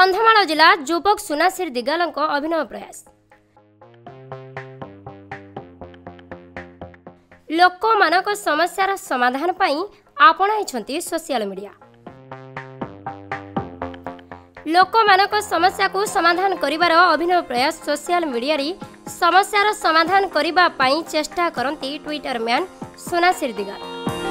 कंधमाल जिला युवक सुनासिर दिगाल अभिनव प्रयास। लोक मानक समस्यार समाधान पाई आपणाई सोशल मीडिया। लोक मानक समस्या को समाधान करिवार अभिनव प्रयास सोशल मीडिया री समस्यार समाधान करिबा पाई चेष्टा करती Twitter man Sunasir Digal.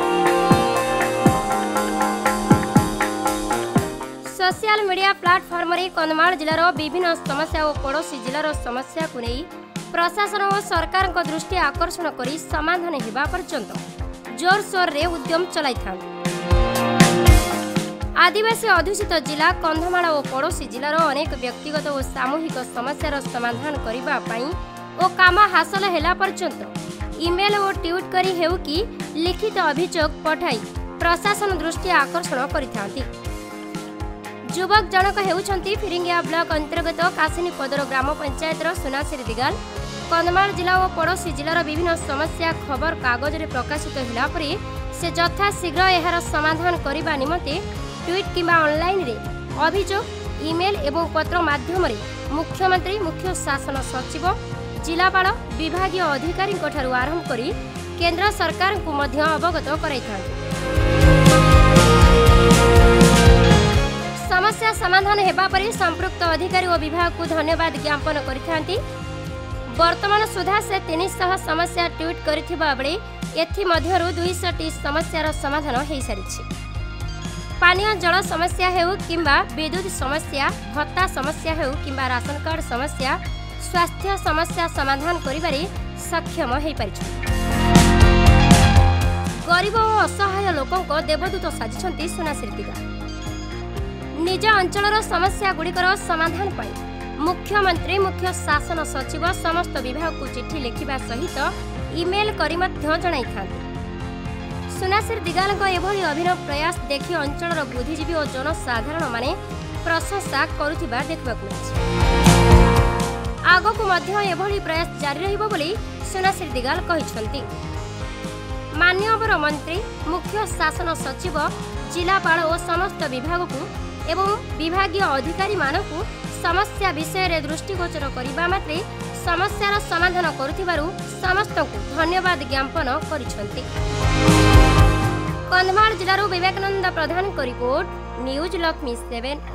Social media platform रे कंधमाल जिलार विभिन्न समस्या और पड़ोसी जिलार समस्या को नहीं प्रशासन और सरकार को दृष्टि आकर्षण करी समाधान हेबा पर्यंत जोरसोर रे उद्यम चलाई था। आदिवासी अध्युषित जिला कंधमाल और पड़ोसी जिलार अनेक व्यक्तिगत और सामूहिक समस्यार समाधान करिबा पाई और काम हासिल हेला पर्यंत ईमेल और ट्वीट करी हेउ कि लिखित अभियोग पठाई प्रशासन दृष्टि आकर्षण करिथांती। युवक जनक हेउछंती फिरिंगिया ब्लॉक अंतर्गत कासिनी पदर ग्राम पंचायत सुनासिर दिगाल। कंधमाल जिला और पड़ोसी जिलार विभिन्न समस्या खबर कागज रे प्रकाशित होला परे से यथा शीघ्र एहार समाधान करिबा निमते ट्वीट किंबा ऑनलाइन रे अभियोग ईमेल एवं पत्र माध्यम रे मुख्यमंत्री मुख्य शासन सचिव जिलापाल विभागीय अधिकारी ठारू आरंभ करी केंद्र सरकार को मध्य अवगत कराइथांती। समस्या समाधान हेबा परे संपृक्त अधिकारी और विभाग को धन्यवाद ज्ञापन करिथांती। वर्तमान सुधा से 300 समस्या ट्वीट करिथिबा बेले एथि मध्यरु 200 टी समस्यार समाधान हेई सारिछि। पानीय जल समस्या हेउ किंबा विद्युत समस्या, भत्ता समस्या हेउ किंबा राशन कार्ड समस्या, स्वास्थ्य समस्या समाधान करिबारे सक्षम हेई पारिछि। गरीब और असहाय लोकंक देवदूत साजिछंती सुनासिर दिगाल। निज अंचलर समस्या गुड़िकर समाधान पाई मुख्यमंत्री मुख्य शासन सचिव समस्त विभाग को चिट्ठी लिखिबा सहित ईमेल करी मध्य जणाइथांती। सुनासिर दिगाल एभली अभिनव प्रयास देखि अंचलर बुद्धिजीवी और जनसाधारण माने प्रशंसा करुथिबा देखबाकु मिलिछि। आगकु मध्य एभली प्रयास जारी रहिबो बोली सुनासिर दिगाल कहिसंती। माननीय मंत्री मुख्य शासन सचिव जिलापाल और समस्त विभाग को एवं विभागीय अधिकारी मानकु समस्या विषय रे दृष्टिगोचर करिबा मात्रे समस्यार समाधान करुथिबारु समस्तଙ୍କୁ धन्यवाद ज्ञापन करिसंती। कंधमाल जिलारू विवेकानंद प्रधान को रिपोर्ट न्यूज लक्ष्मी 7।